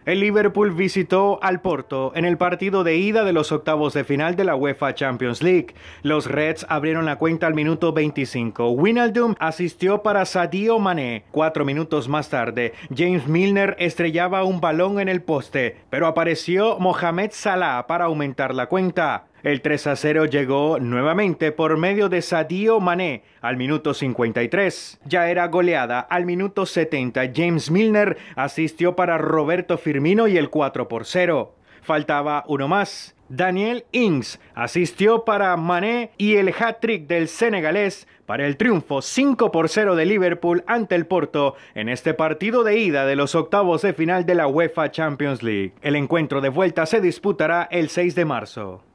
El Liverpool visitó al Porto en el partido de ida de los octavos de final de la UEFA Champions League. Los Reds abrieron la cuenta al minuto 25. Wijnaldum asistió para Sadio Mané. 4 minutos más tarde, James Milner estrellaba un balón en el poste, pero apareció Mohamed Salah para aumentar la cuenta. El 3-0 llegó nuevamente por medio de Sadio Mané al minuto 53. Ya era goleada al minuto 70. James Milner asistió para Roberto Firmino y el 4-0. Faltaba uno más. Daniel Ings asistió para Mané y el hat-trick del senegalés para el triunfo 5-0 de Liverpool ante el Porto en este partido de ida de los octavos de final de la UEFA Champions League. El encuentro de vuelta se disputará el 6 de marzo.